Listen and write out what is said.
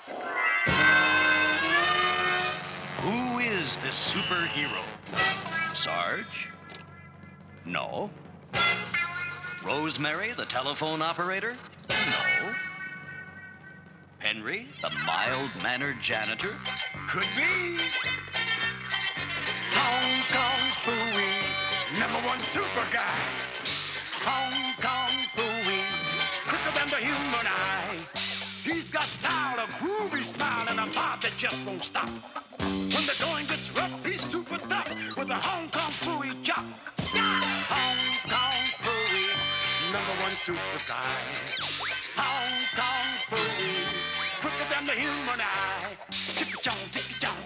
Who is this superhero? Sarge? No. Rosemary, the telephone operator? No. Penry, the mild-mannered janitor? Could be. Kong Phooey, #1 super guy. Kong Phooey, quicker than the human eye. He's got style, a groovy smile, and a vibe that just won't stop. When the going gets rough, he's super tough with a Hong Kong Phooey chop. Kong Phooey, #1 super guy. Hong Kong Phooey, quicker than the human eye. Chicka-chong, chicka-chong,